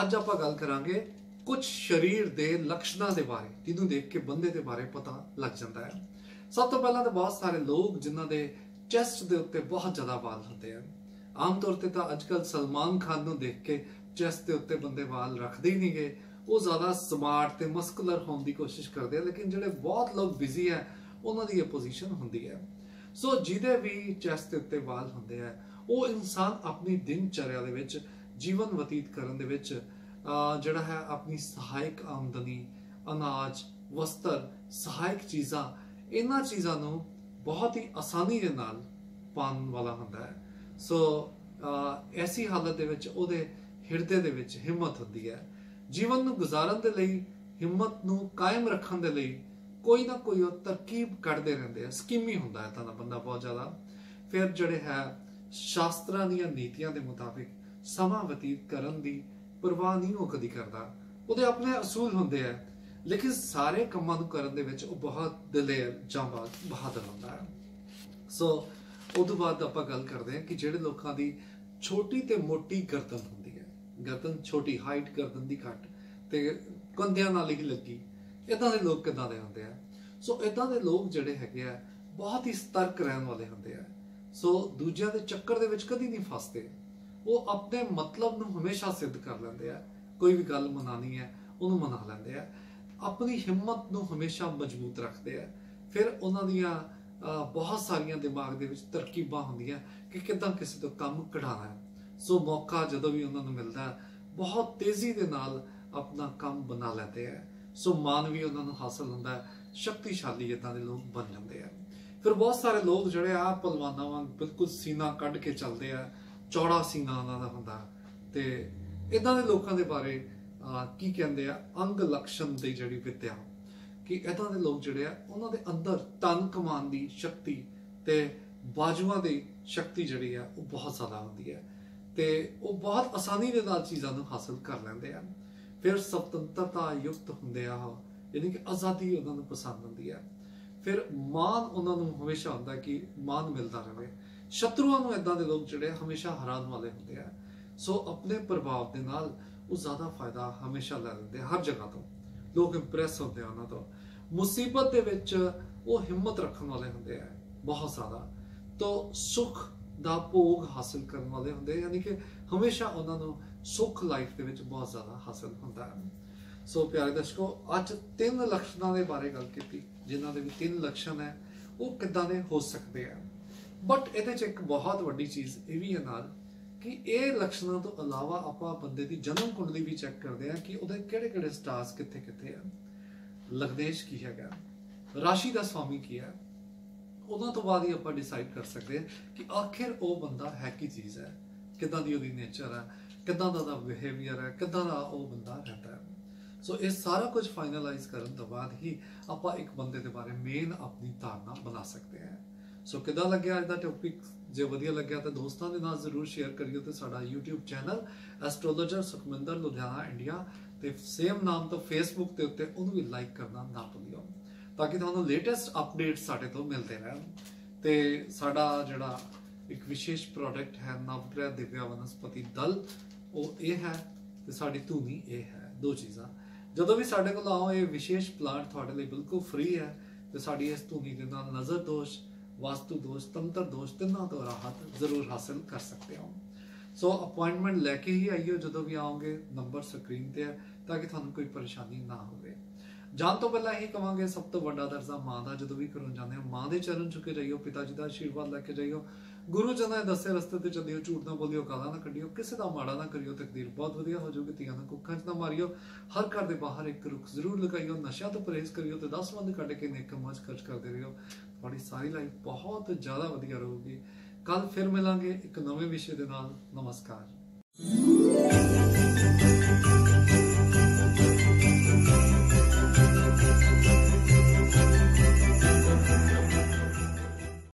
ਅੱਜ ਆਪਾਂ ਗੱਲ ਕਰਾਂਗੇ ਕੁਝ ਸਰੀਰ ਦੇ ਲੱਛਣਾਂ ਦੇ ਬਾਰੇ ਜਿਹਨੂੰ ਦੇਖ ਕੇ ਬੰਦੇ ਦੇ ਬਾਰੇ ਪਤਾ ਲੱਗ ਜਾਂਦਾ ਹੈ। ਸਭ ਤੋਂ ਪਹਿਲਾਂ ਤਾਂ ਬਹੁਤ ਸਾਰੇ ਲੋਕ ਜਿਨ੍ਹਾਂ ਦੇ ਚੈਸਟ ਦੇ ਉੱਤੇ ਬਹੁਤ ਜ਼ਿਆਦਾ ਵਾਲ ਹੁੰਦੇ ਹਨ। ਆਮ ਤੌਰ ਤੇ ਤਾਂ ਅੱਜਕੱਲ ਸਲਮਾਨ ਖਾਨ ਨੂੰ ਦੇਖ ਕੇ ਚੈਸਟ ਦੇ ਉੱਤੇ ਬੰਦੇ ਵਾਲ ਰੱਖਦੇ ਹੀ ਨਹੀਂ ਗਏ, ਉਹ ਜ਼ਿਆਦਾ ਸਮਾਰਟ ਤੇ ਮਸਕੂਲਰ ਹੋਣ ਦੀ ਕੋਸ਼ਿਸ਼ ਕਰਦੇ ਆ, ਲੇਕਿਨ ਜਿਹੜੇ ਬਹੁਤ ਲੋਕ ਬਿਜ਼ੀ ਹੈ ਉਹਨਾਂ ਦੀ ਇਹ ਪੋਜੀਸ਼ਨ ਹੁੰਦੀ ਹੈ। ਸੋ ਜਿਹਦੇ ਵੀ ਚੈਸਟ ਦੇ ਉੱਤੇ ਵਾਲ ਹੁੰਦੇ ਆ ਉਹ ਇਨਸਾਨ ਆਪਣੀ ਦਿਨਚਰਿਆ ਦੇ ਵਿੱਚ ਜੀਵਨ ਬਤੀਤ ਕਰਨ ਦੇ ਵਿੱਚ ਜਿਹੜਾ ਹੈ ਆਪਣੀ ਸਹਾਇਕ ਆਮਦਨੀ, ਅਨਾਜ, ਵਸਤਰ, ਸਹਾਇਕ ਚੀਜ਼ਾਂ, ਇਹਨਾਂ ਚੀਜ਼ਾਂ ਨੂੰ ਬਹੁਤ ਹੀ ਆਸਾਨੀ ਦੇ ਨਾਲ ਪਾਉਣ ਵਾਲਾ ਹੁੰਦਾ ਹੈ। ਸੋ ਐਸੀ ਹਾਲਤ ਦੇ ਵਿੱਚ ਉਹਦੇ ਹਿਰਦੇ ਦੇ ਵਿੱਚ ਹਿੰਮਤ ਹੁੰਦੀ ਹੈ। ਜੀਵਨ ਨੂੰ ਗੁਜ਼ਾਰਨ ਦੇ ਲਈ, ਹਿੰਮਤ ਨੂੰ ਕਾਇਮ ਰੱਖਣ ਦੇ ਲਈ ਕੋਈ ਨਾ ਕੋਈ ਉਹ ਤਰਕੀਬ ਕੱਢਦੇ ਰਹਿੰਦੇ ਆ। ਸਕੀਮੀ ਹੁੰਦਾ ਹੈ ਤਾਂ ਬੰਦਾ ਬਹੁਤ ਜ਼ਿਆਦਾ। ਫਿਰ ਜਿਹੜੇ ਹੈ ਸ਼ਾਸਤਰਾਂ ਦੀਆਂ ਨੀਤੀਆਂ ਦੇ ਮੁਤਾਬਿਕ ਸਮਾਂ ਬਤੀਤ ਕਰਨ ਦੀ ਪਰਵਾਹ ਨਹੀਂ ਉਹ ਕਦੀ ਕਰਦਾ। ਉਹਦੇ ਆਪਣੇ ਅਸੂਲ ਹੁੰਦੇ ਆ, ਲੇਕਿਨ ਸਾਰੇ ਕੰਮਾਂ ਨੂੰ ਕਰਨ ਦੇ ਵਿੱਚ ਉਹ ਬਹੁਤ ਦਲੇਰ, ਜਾਂਬਾਜ਼, ਬਹਾਦਰ ਹੁੰਦਾ ਹੈ। ਸੋ ਉਦੋਂ ਬਾਅਦ ਆਪਾਂ ਗੱਲ ਕਰਦੇ ਹਾਂ ਕਿ ਜਿਹੜੇ ਲੋਕਾਂ ਦੀ ਛੋਟੀ ਤੇ ਮੋਟੀ ਗਰਦਨ ਹੁੰਦੀ ਹੈ, ਗਰਦਨ ਛੋਟੀ, ਹਾਈਟ ਗਰਦਨ ਦੀ ਘੱਟ ਤੇ ਕੰਧਿਆਂ ਨਾਲ ਹੀ ਲੱਗੀ, ਇਦਾਂ ਦੇ ਲੋਕ ਕਿੱਦਾਂ ਦੇ ਹੁੰਦੇ ਆ। ਸੋ ਇਦਾਂ ਦੇ ਲੋਕ ਜਿਹੜੇ ਹੈਗੇ ਆ ਬਹੁਤ ਹੀ ਸਤਰਕ ਰਹਿਣ ਵਾਲੇ ਹੁੰਦੇ ਆ। ਸੋ ਦੂਜਿਆਂ ਦੇ ਚੱਕਰ ਦੇ ਵਿੱਚ ਕਦੀ ਨਹੀਂ ਫਸਦੇ। ਉਹ ਆਪਣੇ ਮਤਲਬ ਨੂੰ ਹਮੇਸ਼ਾ ਸਿੱਧ ਕਰ ਲੈਂਦੇ ਆ। ਕੋਈ ਵੀ ਗੱਲ ਮਨਾਣੀ ਹੈ ਉਹਨੂੰ ਮਨਾ ਲੈਂਦੇ ਆ। ਆਪਣੀ ਹਿੰਮਤ ਨੂੰ ਹਮੇਸ਼ਾ ਮਜ਼ਬੂਤ ਰੱਖਦੇ ਆ। ਫਿਰ ਉਹਨਾਂ ਦੀਆਂ ਬਹੁਤ ਸਾਰੀਆਂ ਦਿਮਾਗ ਦੇ ਵਿੱਚ ਤਰਕੀਬਾਂ ਹੁੰਦੀਆਂ ਕਿ ਕਿੱਦਾਂ ਕਿਸੇ ਤੋਂ ਕੰਮ ਕਢਾਉਣਾ ਹੈ। ਸੋ ਮੌਕਾ ਜਦੋਂ ਵੀ ਉਹਨਾਂ ਨੂੰ ਮਿਲਦਾ ਬਹੁਤ ਤੇਜ਼ੀ ਦੇ ਨਾਲ ਆਪਣਾ ਕੰਮ ਬਣਾ ਲੈਂਦੇ ਆ। ਸੋ ਮਾਨ ਵੀ ਉਹਨਾਂ ਨੂੰ ਹਾਸਲ ਹੁੰਦਾ ਹੈ, ਸ਼ਕਤੀਸ਼ਾਲੀ ਇਦਾਂ ਦੇ ਲੋਕ ਬਣ ਜਾਂਦੇ ਆ। ਫਿਰ ਬਹੁਤ ਸਾਰੇ ਲੋਕ ਜਿਹੜੇ ਆ ਪਹਿਲਵਾਨਾਂ ਵਾਂਗ ਬਿਲਕੁਲ ਸੀਨਾ ਕੱਢ ਕੇ ਚੱਲਦੇ ਆ, ਚੌੜਾ ਸੀਨਾ ਉਹਨਾਂ ਦਾ ਹੁੰਦਾ। ਤੇ ਇਦਾਂ ਦੇ ਲੋਕਾਂ ਦੇ ਬਾਰੇ ਕੀ ਕਹਿੰਦੇ ਆ, ਅੰਗ ਲਕਸ਼ਣ ਦੀ ਜਿਹੜੀ ਵਿਦਿਆ, ਕਿ ਇਦਾਂ ਦੇ ਲੋਕ ਜਿਹੜੇ ਆ ਉਹਨਾਂ ਦੇ ਅੰਦਰ ਧਨ ਕਮਾਉਣ ਦੀ ਸ਼ਕਤੀ ਤੇ ਬਾਜੂਆਂ ਦੀ ਸ਼ਕਤੀ ਜਿਹੜੀ ਆ ਉਹ ਬਹੁਤ ਜ਼ਿਆਦਾ ਹੁੰਦੀ ਹੈ ਤੇ ਉਹ ਬਹੁਤ ਆਸਾਨੀ ਦੇ ਨਾਲ ਚੀਜ਼ਾਂ ਨੂੰ ਹਾਸਲ ਕਰ ਲੈਂਦੇ ਆ। ਫਿਰ ਸੁਤੰਤਰਤਾ ਯੁਕਤ ਹੁੰਦੇ ਆ, ਯਾਨੀ ਕਿ ਆਜ਼ਾਦੀ ਉਹਨਾਂ ਨੂੰ ਪਸੰਦ ਹੁੰਦੀ ਹੈ। ਫਿਰ ਮਾਨ ਉਹਨਾਂ ਨੂੰ ਹਮੇਸ਼ਾ ਹੁੰਦਾ ਕਿ ਮਾਨ ਮਿਲਦਾ ਰਹੇ। ਸ਼ਤਰੂਆਂ ਨੂੰ ਇਦਾਂ ਦੇ ਲੋਕ ਜਿਹੜੇ ਹਮੇਸ਼ਾ ਹਰਾਉਣ ਵਾਲੇ ਹੁੰਦੇ ਆ। ਸੋ ਆਪਣੇ ਪ੍ਰਭਾਵ ਦੇ ਨਾਲ ਉਹ ਜ਼ਿਆਦਾ ਫਾਇਦਾ ਹਮੇਸ਼ਾ ਲੈ ਲੈਂਦੇ ਆ। ਹਰ ਜਗ੍ਹਾ ਤੋਂ ਲੋਕ ਇੰਪ੍ਰੈਸ ਹੁੰਦੇ ਆ ਉਹਨਾਂ ਤੋਂ। ਮੁਸੀਬਤ ਦੇ ਵਿੱਚ ਉਹ ਹਿੰਮਤ ਰੱਖਣ ਵਾਲੇ ਹੁੰਦੇ ਆ ਬਹੁਤ ਜ਼ਿਆਦਾ। ਤੋਂ ਸੁੱਖ ਦਾ ਭੋਗ ਹਾਸਲ ਕਰਨ ਵਾਲੇ ਹੁੰਦੇ, ਯਾਨੀ ਕਿ ਹਮੇਸ਼ਾ ਉਹਨਾਂ ਨੂੰ ਸੁੱਖ ਲਾਈਫ ਦੇ ਵਿੱਚ ਬਹੁਤ ਜ਼ਿਆਦਾ ਹਾਸਲ ਹੁੰਦਾ ਹੈ। ਸੋ ਪਿਆਰੇ ਦਰਸ਼ਕੋ, ਅੱਜ 3 ਲੱਛਣਾਂ ਦੇ ਬਾਰੇ ਗੱਲ ਕੀਤੀ, ਜਿਨ੍ਹਾਂ ਦੇ ਵੀ 3 ਲੱਛਣ ਹੈ ਉਹ ਕਿੱਦਾਂ ਦੇ ਹੋ ਸਕਦੇ ਆ। ਬਟ ਇਹਦੇ 'ਚ ਇੱਕ ਬਹੁਤ ਵੱਡੀ ਚੀਜ਼ ਇਹ ਵੀ ਹੈ ਨਾਲ ਕਿ ਇਹ ਲੱਛਣਾਂ ਤੋਂ ਇਲਾਵਾ ਆਪਾਂ ਬੰਦੇ ਦੀ ਜਨਮ ਕੁੰਡਲੀ ਵੀ ਚੈੱਕ ਕਰਦੇ ਆ ਕਿ ਉਹਦੇ ਕਿਹੜੇ-ਕਿਹੜੇ ਸਟਾਰਸ ਕਿੱਥੇ-ਕਿੱਥੇ ਆ, ਲਗਨੇਸ਼ ਕੀ ਹੈਗਾ, ਰਾਸ਼ੀ ਦਾ ਸਵਾਮੀ ਕੀ ਹੈ। ਉਹਨਾਂ ਤੋਂ ਬਾਅਦ ਹੀ ਆਪਾਂ ਡਿਸਾਈਡ ਕਰ ਸਕਦੇ ਹਾਂ ਕਿ ਆਖਿਰ ਉਹ ਬੰਦਾ ਹੈ ਕੀ ਚੀਜ਼ ਹੈ, ਕਿੱਦਾਂ ਦੀ ਉਹਦੀ ਨੇਚਰ ਹੈ, ਕਿੱਦਾਂ ਦਾ ਉਹਦਾ ਬਿਹੇਵੀਅਰ ਹੈ, ਕਿੱਦਾਂ ਦਾ ਉਹ ਬੰਦਾ ਰਹਿੰਦਾ ਹੈ। ਸੋ ਇਹ ਸਾਰਾ ਕੁਝ ਫਾਈਨਲਾਈਜ਼ ਕਰਨ ਤੋਂ ਬਾਅਦ ਹੀ ਆਪਾਂ ਇੱਕ ਬੰਦੇ ਦੇ ਬਾਰੇ ਮੇਨ ਆਪਣੀ ਧਾਰਨਾ ਬਣਾ ਸਕਦੇ ਹਾਂ। ਸੋ ਕਿੱਦਾਂ ਲੱਗਿਆ ਅੱਜ ਦਾ ਟੌਪਿਕ? ਜੇ ਵਧੀਆ ਲੱਗਿਆ ਤਾਂ ਦੋਸਤਾਂ ਦੇ ਨਾਲ ਜ਼ਰੂਰ ਸ਼ੇਅਰ ਕਰਿਓ ਤੇ ਸਾਡਾ YouTube channel astrologer Sukhminder Ludhiana India ਤੇ ਸੇਮ ਨਾਮ ਤੋਂ Facebook ਦੇ ਉੱਤੇ ਉਹਨੂੰ ਵੀ ਲਾਈਕ ਕਰਨਾ ਨਾ ਭੁੱਲਿਓ, ਤਾਂ ਕਿ ਤੁਹਾਨੂੰ ਲੇਟੈਸਟ ਅਪਡੇਟ ਸਾਡੇ ਤੋਂ ਮਿਲਦੇ ਰਹਿਣ। ਤੇ ਸਾਡਾ ਜਿਹੜਾ ਇੱਕ ਵਿਸ਼ੇਸ਼ ਪ੍ਰੋਡਕਟ ਹੈ ਨਵਗ੍ਰਹਿ ਦਿਵਿਆ ਵਨਸਪਤੀ ਦਲ, ਉਹ ਇਹ ਹੈ ਤੇ ਸਾਡੀ ਧੂਨੀ ਇਹ ਹੈ। 2 ਚੀਜ਼ਾਂ ਜਦੋਂ ਵੀ ਸਾਡੇ ਕੋਲ ਆਓ, ਇਹ ਵਿਸ਼ੇਸ਼ ਪਲਾਂਟ ਤੁਹਾਡੇ ਲਈ ਬਿਲਕੁਲ ਫ੍ਰੀ ਹੈ ਤੇ ਸਾਡੀ ਇਸ ਧੂਨੀ ਦੇ ਨਾਲ ਨਜ਼ਰ ਦੋਸ਼, ਵਾਸਤੂ ਦੋਸ਼, ਤੰਤਰ ਦੋਸ਼, ਤਿੰਨਾਂ ਤੋਂ ਰਾਹਤ ਜ਼ਰੂਰ ਹਾਸਲ ਕਰ ਸਕਦੇ ਹੋ। ਸੋ ਅਪਾਇੰਟਮੈਂਟ ਲੈ ਕੇ ਹੀ ਆਈਓ ਜਦੋਂ ਵੀ ਆਓਗੇ। ਨੰਬਰ ਸਕਰੀਨ ਤੇ ਹੈ ਤਾਂ ਕਿ ਤੁਹਾਨੂੰ ਕੋਈ ਪਰੇਸ਼ਾਨੀ ਨਾ ਹੋਵੇ। ਜਾਣ ਤੋਂ ਪਹਿਲਾਂ ਇਹੀ ਕਵਾਂਗੇ, ਸਭ ਤੋਂ ਵੱਡਾ ਦਰਜਾ ਮਾਂ ਦਾ ਜਦੋਂ ਵੀ ਘਰੋਂ ਜਾਂਦੇ ਹੋ ਮਾਂ ਦੇ ਚਰਨ ਝੁਕੇ ਜਾਈਓ, ਪਿਤਾ ਜੀ ਦਾ ਆਸ਼ੀਰਵਾਦ ਲੈ ਕੇ ਜਾਈਓ, ਗੁਰੂ ਜਨਾਂ ਦੇ ਦੱਸੇ ਰਸਤੇ ਤੇ ਚੱਲਿਓ, ਝੂਠ ਨਾ ਬੋਲਿਓ, ਗਾਲਾਂ ਨਾ ਕੱਢਿਓ, ਕਿਸੇ ਦਾ ਮਾੜਾ ਨਾ ਕਰਿਓ, ਤਕਦੀਰ ਬਹੁਤ ਵਧੀਆ ਹੋ ਜਾਊਗੀ। ਧੀਆਂ ਨੂੰ ਕੁੱਖਾਂ 'ਚ ਨਾ ਮਾਰਿਓ, ਹਰ ਘਰ ਦੇ ਬਾਹਰ ਇੱਕ ਰੁੱਖ ਜ਼ਰੂਰ ਲਗਾਈਓ, ਨਸ਼ਿਆਂ ਤੋਂ ਪਰਹੇਜ਼ ਕਰਿਓ ਤੇ 10 ਬੰਦ ਕੱਢ ਕੇ ਨੇਕ ਕੰਮਾਂ 'ਚ ਖਰਚ ਕਰਦੇ ਰਹੀਓ। ਤੁਹਾਡੀ ਸਾਰੀ ਲਾਈਫ ਬਹੁਤ ਜ਼ਿਆਦਾ ਵਧੀਆ ਰਹੂਗੀ। ਕੱਲ ਫਿਰ ਮਿਲਾਂਗੇ ਇੱਕ ਨਵੇਂ ਵਿਸ਼ੇ ਦੇ ਨਾਲ। ਨਮਸਕਾਰ।